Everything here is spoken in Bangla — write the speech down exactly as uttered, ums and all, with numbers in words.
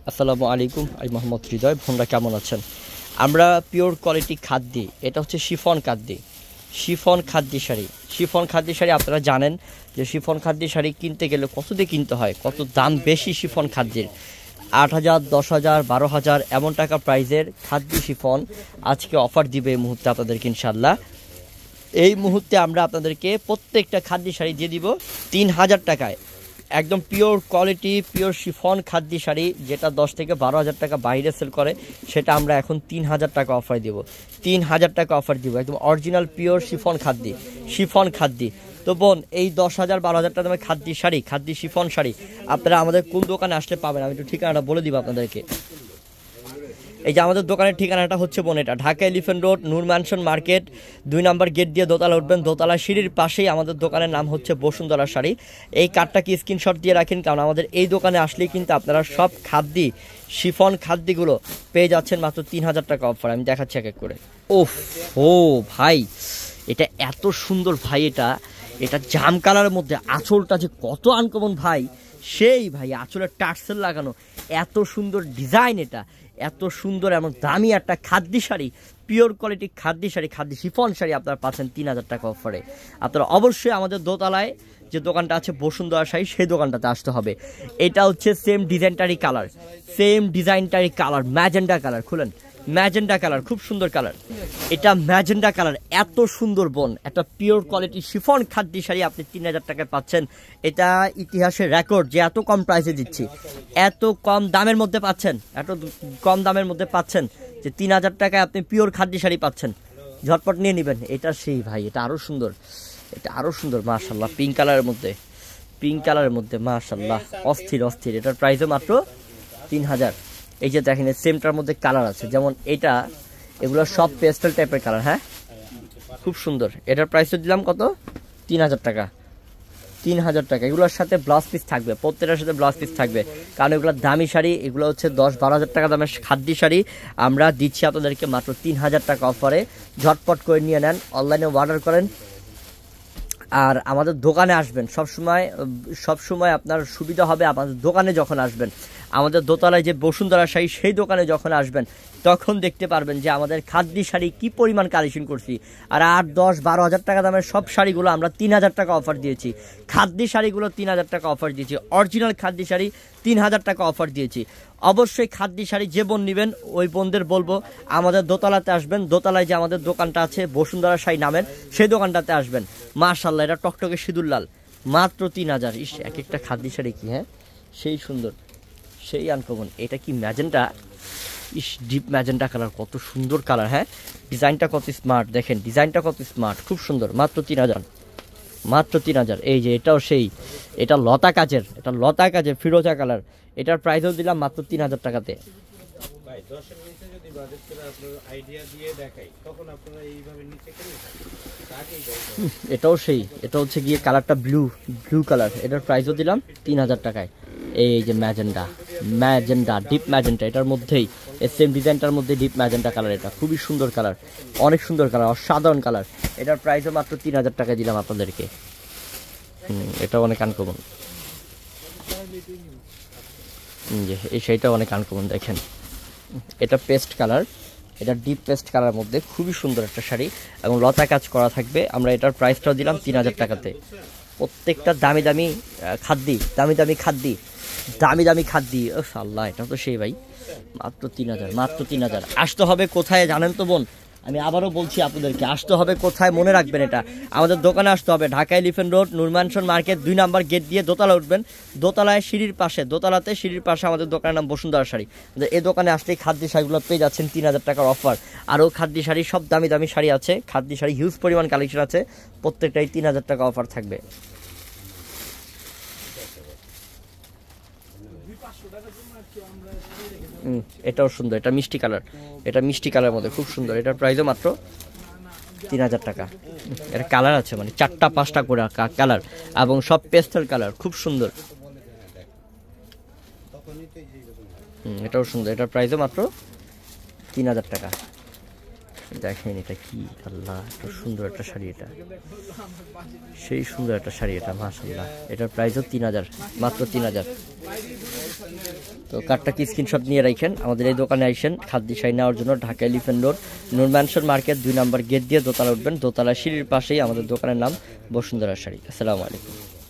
আসসালামু আলাইকুম, আমি মোহাম্মদ হৃদয়। বোনরা কেমন আছেন? আমরা পিওর কোয়ালিটি খাদ্যি, এটা হচ্ছে chiffon khadi, chiffon khadi sari. Chiffon khadi sari আপনারা জানেন যে শিফন খাদ্যি শাড়ি কিনতে গেলে কত দিয়ে কিনতে হয়, কত দাম বেশি শিফন খাদ্যের। আট হাজার, দশ হাজার, বারো হাজার এমন টাকা প্রাইজের খাদ্যি শিফন আজকে অফার দিবে এই মুহূর্তে আপনাদেরকে ইনশাল্লাহ। এই মুহূর্তে আমরা আপনাদেরকে প্রত্যেকটা খাদ্যি শাড়ি দিয়ে দিব তিন হাজার টাকায়, একদম pure quality pure chiffon khadi sari, যেটা দশ থেকে বারো হাজার টাকা বাইরে সেল করে, সেটা আমরা এখন তিন হাজার টাকা অফার দিব। তিন হাজার টাকা অফার দিব, একদম original pure chiffon khadi, chiffon khadi. তো বোন, এই দশ হাজার বারো হাজার টাকা দামের খাদ্যি শাড়ি, খাদ্যি শিফন শাড়ি আপনারা আমাদের কোন দোকানে আসলে পাবেন, আমি একটু ঠিকানাটা বলে দিব আপনাদেরকে। এই যে আমাদের দোকানের ঠিকানাটা হচ্ছে বোন, এটা Dhaka elephant road, Noor mansion market, দুই নম্বর গেট দিয়ে দোতলা উঠবেন। দোতলা সিঁড়ির পাশেই আমাদের দোকানের নাম হচ্ছে বসুন্ধরা শাড়ি। এই কার্ডটাকে স্ক্রিনশট দিয়ে রাখেন, কারণ আমাদের এই দোকানে আসলেই কিন্তু আপনারা সব খাদ্যি শিফন খাদ্যিগুলো পেয়ে যাচ্ছেন মাত্র তিন হাজার টাকা অফার। আমি দেখাচ্ছি এক এক করে। ওফ ও ভাই, এটা এত সুন্দর ভাই, এটা এটা জাম কালারের মধ্যে আঁচলটা যে কত আনকমন ভাই, সেই ভাই আঁচলের টার্সেল লাগানো, এত সুন্দর ডিজাইন, এটা এত সুন্দর এবং দামি একটা khadi sari, pure quality khadi sari, khadi chiffon sari আপনারা পাচ্ছেন তিন হাজার টাকা অফারে। আপনারা অবশ্যই আমাদের দোতলায় যে দোকানটা আছে বসুন্ধরা শাড়ি, সেই দোকানটাতে আসতে হবে। এটা হচ্ছে সেম ডিজাইনটারই কালার, সেম ডিজাইনটারই কালার, ম্যাজেন্ডা কালার। খুলেন, ম্যাজেন্ডা কালার, খুব সুন্দর কালার, এটা ম্যাজেন্ডা কালার, এত সুন্দর বোন, একটা pure quality chiffon khadi sari আপনি তিন হাজার টাকায় পাচ্ছেন। এটা ইতিহাসের রেকর্ড যে এত কম প্রাইসে দিচ্ছি, এত কম দামের মধ্যে পাচ্ছেন, এত কম দামের মধ্যে পাচ্ছেন যে তিন হাজার টাকায় আপনি পিওর খাদ্যি শাড়ি পাচ্ছেন। ঝটপট নিয়ে নেবেন। এটা সেই ভাই, এটা আরও সুন্দর, এটা আরও সুন্দর মাশাল্লাহ, পিঙ্ক কালারের মধ্যে, পিঙ্ক কালারের মধ্যে মাশাল্লাহ, অস্থির অস্থির। এটার প্রাইসও মাত্র তিন হাজার। এই যে দেখেন সেমটার মধ্যে কালার আছে, যেমন এটা, এগুলো সব পেস্টেল টাইপের কালার। হ্যাঁ, খুব সুন্দর। এটার প্রাইসও দিলাম কত? তিন হাজার টাকা, তিন হাজার টাকা। এগুলোর সাথে ব্লাউজ পিস থাকবে, প্রত্যেকটার সাথে ব্লাউজ পিস থাকবে, কারণ এগুলো দামি শাড়ি, এগুলো হচ্ছে দশ বারো হাজার টাকা দামের খাদ্যি শাড়ি। আমরা দিচ্ছি আপনাদেরকে মাত্র তিন হাজার টাকা অফারে। ঝটপট করে নিয়ে নেন, অনলাইনে অর্ডার করেন, আর আমাদের দোকানে আসবেন। সবসময় সবসময় আপনার সুবিধা হবে আমাদের দোকানে যখন আসবেন, আমাদের দোতলায় যে বসুন্ধরা শাড়ি, সেই দোকানে যখন আসবেন তখন দেখতে পারবেন যে আমাদের খাদ্যি শাড়ি কি পরিমাণ কালেকশন করছি। আর আট দশ বারো হাজার টাকা দামের সব শাড়িগুলো আমরা তিন হাজার টাকা অফার দিয়েছি, খাদ্যি শাড়িগুলো তিন হাজার টাকা অফার দিয়েছি, অরিজিনাল খাদ্যি শাড়ি তিন হাজার টাকা অফার দিয়েছি। অবশ্যই খাদ্যি শাড়ি যে বোন নেবেন, ওই বোনদের বলবো আমাদের দোতলাতে আসবেন। দোতলায় যে আমাদের দোকানটা আছে বসুন্ধরা শাড়ি নামের, সেই দোকানটাতে আসবেন। মাশাল্লাহ, এটা টকটকে সিঁদুর লাল, মাত্র তিন হাজার। ইস, এক একটা খাদ্যি শাড়ি কি, হ্যাঁ সেই সুন্দর, সেই আনকমন। এটা কি ম্যাজেন্টা, ইস ডিপ ম্যাজেন্টা কালার, কত সুন্দর কালার। হ্যাঁ, ডিজাইনটা কত স্মার্ট, দেখেন ডিজাইনটা কত স্মার্ট, খুব সুন্দর। মাত্র তিন হাজার, মাত্র তিন হাজার। এই যে এটাও সেই, এটা লতা কাজের, এটা লতা কাজের ফিরোজা কালার, এটার প্রাইসও দিলাম মাত্র তিন হাজার টাকাতে। এটাও সেই, এটা হচ্ছে গিয়ে কালারটা ব্লু, ব্লু কালার, এটার প্রাইসও দিলাম তিন হাজার টাকায়। এই যে ম্যাজেন্ডা, ম্যাজেন্ডা ডিপ ম্যাজেন্টা, এটার মধ্যেই সেম ডিজাইনটার মধ্যে ডিপ ম্যাজেন্টা কালার, এটা খুবই সুন্দর কালার, অনেক সুন্দর কালার, অসাধারণ কালার। এটার প্রাইসও মাত্র তিন হাজার টাকা দিলাম আপনাদেরকে। হুম, এটা অনেক আনকমন, যে এই শাড়িটা অনেক আনকমন। দেখেন এটা পেস্ট কালার, এটা ডিপ পেস্ট কালার মধ্যে খুবই সুন্দর একটা শাড়ি এবং লতা কাজ করা থাকবে। আমরা এটার প্রাইসটাও দিলাম তিন হাজার টাকাতে। প্রত্যেকটা দামি দামি খাদ্যি, দামি দামি খাদ্যি, দামি দামি খাদ্যি। ও আল্লাহ, এটা তো সেই ভাই, মাত্র তিন হাজার, মাত্র তিন হাজার। আসতে হবে কোথায় জানেন তো বোন, আমি আবারও বলছি আপনাদেরকে, আসতে হবে কোথায় মনে রাখবেন, এটা আমাদের দোকানে আসতে হবে Dhaka elephant road, Noor mansion market, দুই নাম্বার গেট দিয়ে দোতলা উঠবেন। দোতলায় সিঁড়ির পাশে, দোতলাতে সিঁড়ির পাশে আমাদের দোকানের নাম বসুন্ধরা শাড়ি। এই দোকানে আসলেই খাদ্যি শাড়িগুলো পেয়ে যাচ্ছেন তিন হাজার টাকার অফার। আরও খাদ্যি শাড়ি, সব দামি দামি শাড়ি আছে, খাদ্যি শাড়ি হিউজ পরিমাণ কালেকশন আছে, প্রত্যেকটাই তিন হাজার টাকা অফার থাকবে। এটাও সুন্দর, এটা মিষ্টি কালার, এটা মিষ্টি কালার মধ্যে খুব সুন্দর। এটার প্রাইসও মাত্র তিন হাজার টাকা। এটা কালার আছে মানে চারটা পাঁচটা করে কালার এবং সব পেস্টেল কালার, খুব সুন্দর। হুম, এটাও সুন্দর। এটার প্রাইসও মাত্র তিন হাজার টাকা। দেখেন এটা কি, আল্লাহ এত সুন্দর একটা শাড়ি, এটা সেই সুন্দর একটা শাড়ি এটা, মাশাআল্লাহ। এটার প্রাইসও তিন হাজার, মাত্র তিন হাজার। তো কার্ডটা কি স্ক্রিনশট নিয়ে রাখেন, আমাদের এই দোকানে আইসেন খাদ্যি শাড়ি নেওয়ার জন্য। Dhaka elephant road, Noor mansion market, দুই নম্বর গেট দিয়ে দোতলা উঠবেন। দোতলা সিঁড়ির পাশেই আমাদের দোকানের নাম বসুন্ধরা শাড়ি। আসসালামু আলাইকুম।